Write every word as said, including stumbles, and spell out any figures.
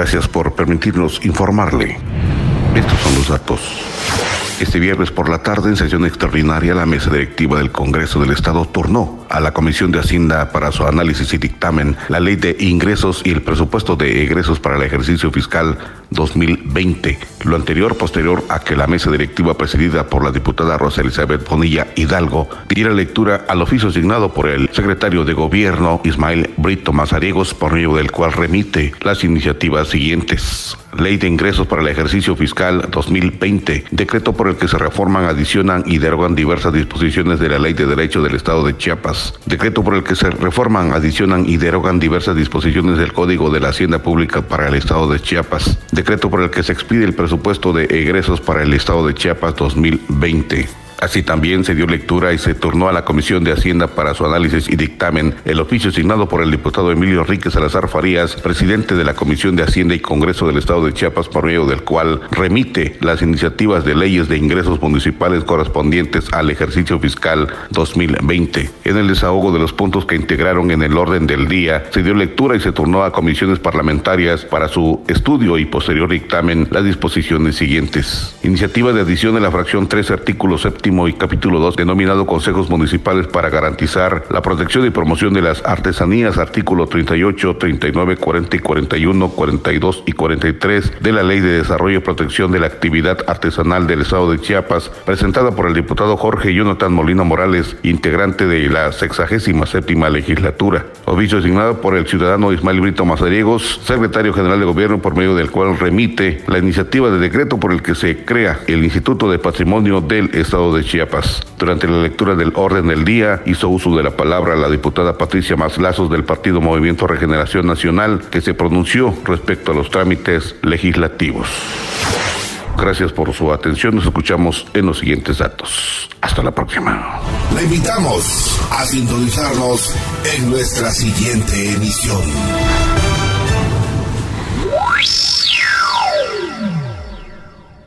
Gracias por permitirnos informarle. Estos son los datos. Este viernes por la tarde, en sesión extraordinaria, la mesa directiva del Congreso del Estado turnó a la Comisión de Hacienda para su análisis y dictamen la Ley de Ingresos y el Presupuesto de Egresos para el ejercicio fiscal dos mil veinte. Lo anterior, posterior a que la mesa directiva presidida por la diputada Rosa Elizabeth Bonilla Hidalgo diera lectura al oficio asignado por el secretario de Gobierno Ismael Brito Mazariegos, por medio del cual remite las iniciativas siguientes. Ley de Ingresos para el ejercicio fiscal dos mil veinte, decreto por el que se reforman, adicionan y derogan diversas disposiciones de la Ley de Derecho del Estado de Chiapas. Decreto por el que se reforman, adicionan y derogan diversas disposiciones del Código de la Hacienda Pública para el Estado de Chiapas. Decreto por el que se expide el presupuesto de egresos para el Estado de Chiapas dos mil veinte. Así también se dio lectura y se turnó a la Comisión de Hacienda para su análisis y dictamen el oficio asignado por el diputado Emilio Enrique Salazar Farías, presidente de la Comisión de Hacienda y Congreso del Estado de Chiapas, por medio del cual remite las iniciativas de leyes de ingresos municipales correspondientes al ejercicio fiscal dos mil veinte. En el desahogo de los puntos que integraron en el orden del día, se dio lectura y se turnó a comisiones parlamentarias para su estudio y posterior dictamen las disposiciones siguientes. Iniciativa de adición de la fracción tres, artículo séptimo y capítulo dos, denominado Consejos Municipales para garantizar la protección y promoción de las artesanías, artículo treinta y ocho, treinta y nueve, cuarenta y cuarenta y uno, cuarenta y dos y cuarenta y tres de la Ley de Desarrollo y Protección de la Actividad Artesanal del Estado de Chiapas, presentada por el diputado Jorge Jonathan Molina Morales, integrante de la sexagésima séptima legislatura. Oficio asignado por el ciudadano Ismael Brito Mazariegos, secretario general de Gobierno, por medio del cual remite la iniciativa de decreto por el que se crea el Instituto de Patrimonio del Estado de Chiapas. Durante la lectura del orden del día, hizo uso de la palabra la diputada Patricia Mazlazos del Partido Movimiento Regeneración Nacional, que se pronunció respecto a los trámites legislativos. Gracias por su atención. Nos escuchamos en los siguientes datos. Hasta la próxima. Le invitamos a sintonizarnos en nuestra siguiente emisión.